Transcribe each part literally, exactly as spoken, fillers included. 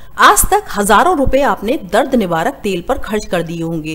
आज तक हजारों रुपए आपने दर्द निवारक तेल पर खर्च कर दिए होंगे।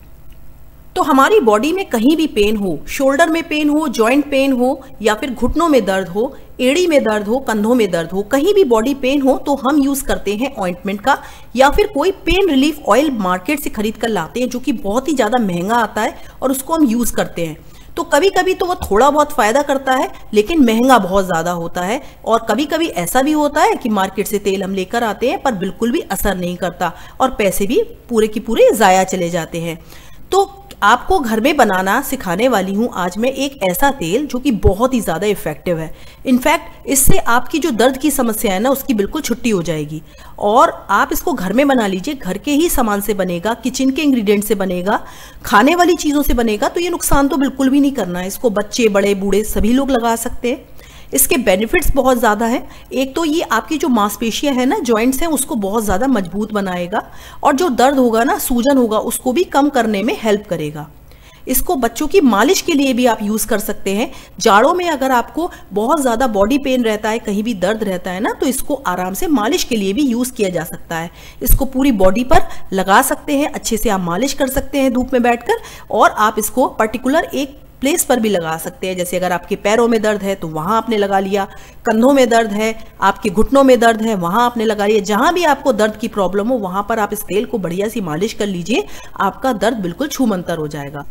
तो हमारी बॉडी में कहीं भी पेन हो, शोल्डर में पेन हो, जॉइंट पेन हो, या फिर घुटनों में दर्द हो, एड़ी में दर्द हो, कंधों में दर्द हो, कहीं भी बॉडी पेन हो तो हम यूज करते हैं ऑइंटमेंट का, या फिर कोई पेन रिलीफ ऑयल मार्केट से खरीद कर लाते हैं जो कि बहुत ही ज्यादा महंगा आता है और उसको हम यूज करते हैं। तो कभी कभी तो वो थोड़ा बहुत फायदा करता है लेकिन महंगा बहुत ज्यादा होता है, और कभी कभी ऐसा भी होता है कि मार्केट से तेल हम लेकर आते हैं पर बिल्कुल भी असर नहीं करता और पैसे भी पूरे की पूरे जाया चले जाते हैं। तो आपको घर में बनाना सिखाने वाली हूं आज मैं एक ऐसा तेल जो कि बहुत ही ज़्यादा इफेक्टिव है। इनफैक्ट इससे आपकी जो दर्द की समस्या है ना उसकी बिल्कुल छुट्टी हो जाएगी, और आप इसको घर में बना लीजिए। घर के ही सामान से बनेगा, किचन के इंग्रेडिएंट से बनेगा, खाने वाली चीज़ों से बनेगा, तो ये नुकसान तो बिल्कुल भी नहीं करना है। इसको बच्चे बड़े बूढ़े सभी लोग लगा सकते हैं। इसके बेनिफिट्स बहुत ज़्यादा है। एक तो ये आपकी जो मांसपेशियां है ना, जॉइंट्स हैं, उसको बहुत ज़्यादा मजबूत बनाएगा, और जो दर्द होगा ना, सूजन होगा, उसको भी कम करने में हेल्प करेगा। इसको बच्चों की मालिश के लिए भी आप यूज़ कर सकते हैं। जाड़ों में अगर आपको बहुत ज़्यादा बॉडी पेन रहता है, कहीं भी दर्द रहता है ना, तो इसको आराम से मालिश के लिए भी यूज़ किया जा सकता है। इसको पूरी बॉडी पर लगा सकते हैं, अच्छे से आप मालिश कर सकते हैं धूप में बैठकर, और आप इसको पर्टिकुलर एक प्लेस पर भी लगा सकते हैं। जैसे अगर आपके पैरों में दर्द है तो वहां आपने लगा लिया, कंधों में दर्द है, आपके घुटनों में दर्द है, वहां आपने लगा लिया। जहां भी आपको दर्द की प्रॉब्लम हो वहां पर आप इस तेल को बढ़िया सी मालिश कर लीजिए, आपका दर्द बिल्कुल छूमंतर हो जाएगा।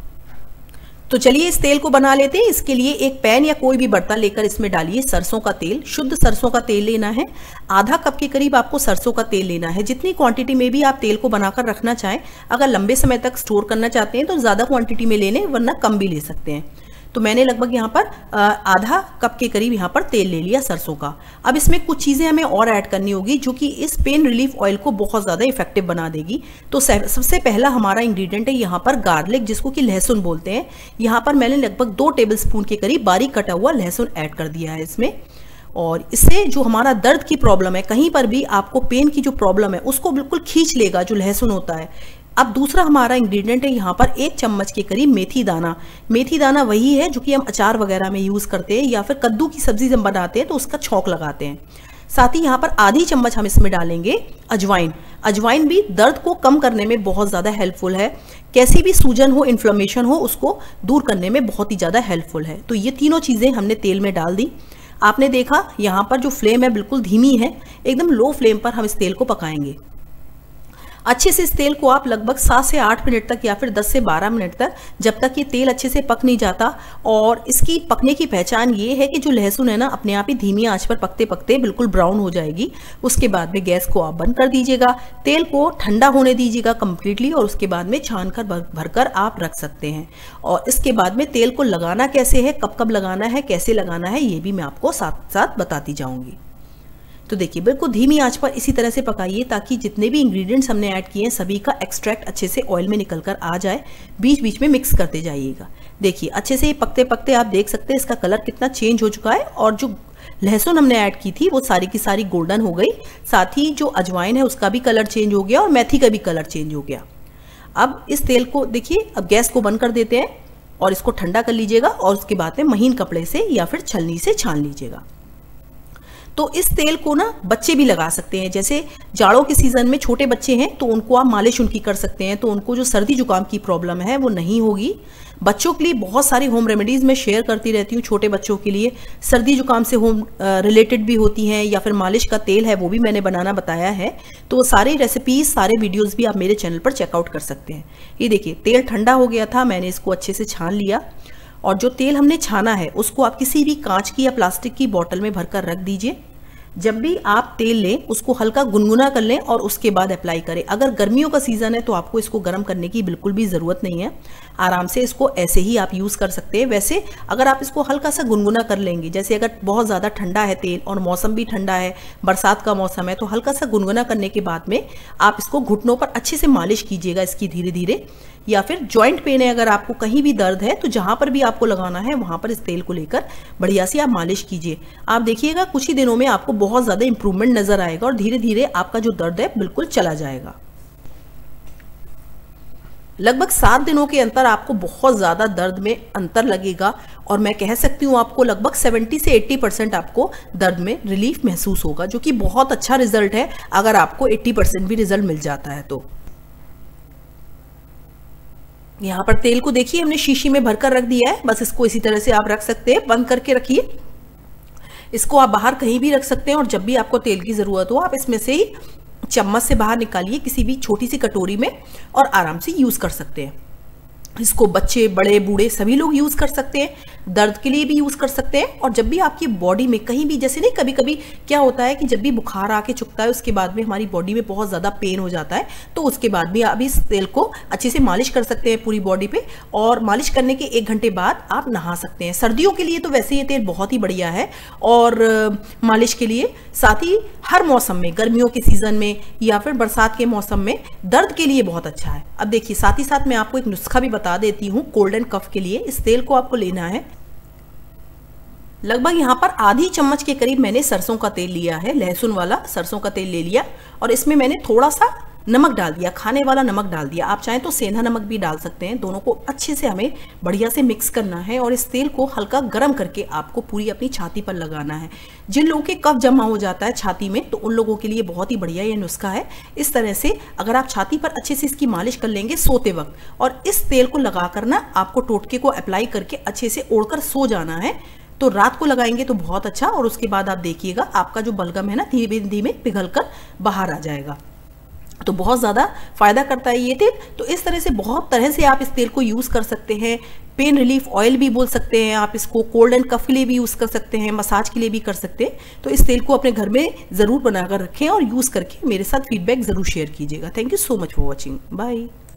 तो चलिए इस तेल को बना लेते हैं। इसके लिए एक पैन या कोई भी बर्तन लेकर इसमें डालिए सरसों का तेल। शुद्ध सरसों का तेल लेना है। आधा कप के करीब आपको सरसों का तेल लेना है। जितनी क्वांटिटी में भी आप तेल को बनाकर रखना चाहें, अगर लंबे समय तक स्टोर करना चाहते हैं तो ज़्यादा क्वांटिटी में ले लें, वरना कम भी ले सकते हैं। तो मैंने लगभग यहाँ पर आधा कप के करीब यहाँ पर तेल ले लिया सरसों का। अब इसमें कुछ चीज़ें हमें और ऐड करनी होगी जो कि इस पेन रिलीफ ऑयल को बहुत ज़्यादा इफेक्टिव बना देगी। तो सबसे पहला हमारा इंग्रेडिएंट है यहाँ पर गार्लिक, जिसको कि लहसुन बोलते हैं। यहाँ पर मैंने लगभग दो टेबल स्पून के करीब बारीक कटा हुआ लहसुन ऐड कर दिया है इसमें। और इससे जो हमारा दर्द की प्रॉब्लम है, कहीं पर भी आपको पेन की जो प्रॉब्लम है उसको बिल्कुल खींच लेगा जो लहसुन होता है। अब दूसरा हमारा इंग्रेडिएंट है यहाँ पर एक चम्मच के करीब मेथी दाना। मेथी दाना वही है जो कि हम अचार वगैरह में यूज़ करते हैं, या फिर कद्दू की सब्जी जब बनाते हैं तो उसका छौंक लगाते हैं। साथ ही यहाँ पर आधी चम्मच हम इसमें डालेंगे अजवाइन। अजवाइन भी दर्द को कम करने में बहुत ज़्यादा हेल्पफुल है। कैसी भी सूजन हो, इन्फ्लेमेशन हो, उसको दूर करने में बहुत ही ज़्यादा हेल्पफुल है। तो ये तीनों चीज़ें हमने तेल में डाल दी। आपने देखा यहाँ पर जो फ्लेम है बिल्कुल धीमी है, एकदम लो फ्लेम पर हम इस तेल को पकाएंगे। अच्छे से इस तेल को आप लगभग सात से आठ मिनट तक या फिर दस से बारह मिनट तक, जब तक ये तेल अच्छे से पक नहीं जाता। और इसकी पकने की पहचान ये है कि जो लहसुन है ना, अपने आप ही धीमी आंच पर पकते पकते बिल्कुल ब्राउन हो जाएगी। उसके बाद में गैस को आप बंद कर दीजिएगा, तेल को ठंडा होने दीजिएगा कंप्लीटली, और उसके बाद में छान कर भर भरकर आप रख सकते हैं। और इसके बाद में तेल को लगाना कैसे है, कब कब लगाना है, कैसे लगाना है, ये भी मैं आपको साथ साथ बताती जाऊँगी। तो देखिए बिल्कुल धीमी आंच पर इसी तरह से पकाइए ताकि जितने भी इंग्रेडिएंट्स हमने ऐड किए हैं सभी का एक्सट्रैक्ट अच्छे से ऑयल में निकल कर आ जाए। बीच बीच में मिक्स करते जाइएगा। देखिए अच्छे से पकते पकते आप देख सकते हैं इसका कलर कितना चेंज हो चुका है, और जो लहसुन हमने ऐड की थी वो सारी की सारी गोल्डन हो गई। साथ ही जो अजवाइन है उसका भी कलर चेंज हो गया, और मेथी का भी कलर चेंज हो गया। अब इस तेल को देखिए, अब गैस को बंद कर देते हैं और इसको ठंडा कर लीजिएगा, और उसके बाद में महीन कपड़े से या फिर छलनी से छान लीजिएगा। तो इस तेल को ना बच्चे भी लगा सकते हैं। जैसे जाड़ों के सीजन में छोटे बच्चे हैं तो उनको आप मालिश उनकी कर सकते हैं, तो उनको जो सर्दी जुकाम की प्रॉब्लम है वो नहीं होगी। बच्चों के लिए बहुत सारी होम रेमेडीज़ मैं शेयर करती रहती हूँ। छोटे बच्चों के लिए सर्दी जुकाम से होम रिलेटेड भी होती हैं, या फिर मालिश का तेल है वो भी मैंने बनाना बताया है। तो सारी रेसिपीज, सारे वीडियोस भी आप मेरे चैनल पर चेकआउट कर सकते हैं। ये देखिए तेल ठंडा हो गया था, मैंने इसको अच्छे से छान लिया, और जो तेल हमने छाना है उसको आप किसी भी कांच की या प्लास्टिक की बोतल में भरकर रख दीजिए। जब भी आप तेल लें उसको हल्का गुनगुना कर लें और उसके बाद अप्लाई करें। अगर गर्मियों का सीज़न है तो आपको इसको गर्म करने की बिल्कुल भी ज़रूरत नहीं है, आराम से इसको ऐसे ही आप यूज़ कर सकते हैं। वैसे अगर आप इसको हल्का सा गुनगुना कर लेंगे, जैसे अगर बहुत ज़्यादा ठंडा है तेल और मौसम भी ठंडा है, बरसात का मौसम है, तो हल्का सा गुनगुना करने के बाद में आप इसको घुटनों पर अच्छे से मालिश कीजिएगा इसकी धीरे धीरे। या फिर जॉइंट पेन है, अगर आपको कहीं भी दर्द है तो जहाँ पर भी आपको लगाना है वहाँ पर इस तेल को लेकर बढ़िया से आप मालिश कीजिए। आप देखिएगा कुछ ही दिनों में आपको बहुत ज़्यादा इंप्रूवमेंट नज़र आएगा, और धीरे धीरे आपका जो दर्द है बिल्कुल चला जाएगा। लगभग सात दिनों के अंतर आपको बहुत ज़्यादा दर्द में अंतर लगेगा और मैं कह सकती हूँ आपको लगभग सत्तर से अस्सी परसेंट आपको दर्द में रिलीफ महसूस होगा, जो कि बहुत अच्छा रिजल्ट है अगर आपको अस्सी परसेंट भी रिजल्ट मिल जाता है तो। यहाँ पर तेल को देखिए हमने शीशी में भरकर रख दिया है, बस इसको इसी तरह से आप रख सकते हैं, बंद करके रखिए। इसको आप बाहर कहीं भी रख सकते हैं और जब भी आपको तेल की ज़रूरत हो आप इसमें से ही चम्मच से बाहर निकालिए किसी भी छोटी सी कटोरी में और आराम से यूज़ कर सकते हैं। इसको बच्चे बड़े बूढ़े सभी लोग यूज़ कर सकते हैं, दर्द के लिए भी यूज़ कर सकते हैं। और जब भी आपकी बॉडी में कहीं भी, जैसे नहीं कभी कभी क्या होता है कि जब भी बुखार आके चुकता है उसके बाद में हमारी बॉडी में बहुत ज़्यादा पेन हो जाता है, तो उसके बाद भी आप इस तेल को अच्छे से मालिश कर सकते हैं पूरी बॉडी पे और मालिश करने के एक घंटे बाद आप नहा सकते हैं। सर्दियों के लिए तो वैसे ये तेल बहुत ही बढ़िया है और मालिश के लिए, साथ ही हर मौसम में, गर्मियों के सीज़न में या फिर बरसात के मौसम में दर्द के लिए बहुत अच्छा है। अब देखिए साथ ही साथ मैं आपको एक नुस्खा भी बता देती हूँ कोल्ड एंड कफ के लिए। इस तेल को आपको लेना है, लगभग यहाँ पर आधी चम्मच के करीब मैंने सरसों का तेल लिया है, लहसुन वाला सरसों का तेल ले लिया और इसमें मैंने थोड़ा सा नमक डाल दिया, खाने वाला नमक डाल दिया। आप चाहें तो सेंधा नमक भी डाल सकते हैं। दोनों को अच्छे से हमें बढ़िया से मिक्स करना है और इस तेल को हल्का गर्म करके आपको पूरी अपनी छाती पर लगाना है। जिन लोगों के कफ जमा हो जाता है छाती में तो उन लोगों के लिए बहुत ही बढ़िया ये नुस्खा है। इस तरह से अगर आप छाती पर अच्छे से इसकी मालिश कर लेंगे सोते वक्त और इस तेल को लगा कर ना आपको टोटके को अप्लाई करके अच्छे से ओढ़कर सो जाना है, तो रात को लगाएंगे तो बहुत अच्छा और उसके बाद आप देखिएगा आपका जो बलगम है ना धीमे धीमे पिघल कर बाहर आ जाएगा। तो बहुत ज़्यादा फायदा करता है ये तेल। तो इस तरह से बहुत तरह से आप इस तेल को यूज़ कर सकते हैं। पेन रिलीफ ऑयल भी बोल सकते हैं आप इसको, कोल्ड एंड कफ के लिए भी यूज़ कर सकते हैं, मसाज के लिए भी कर सकते हैं। तो इस तेल को अपने घर में ज़रूर बनाकर रखें और यूज़ करके मेरे साथ फीडबैक ज़रूर शेयर कीजिएगा। Thank you so much for watching, bye.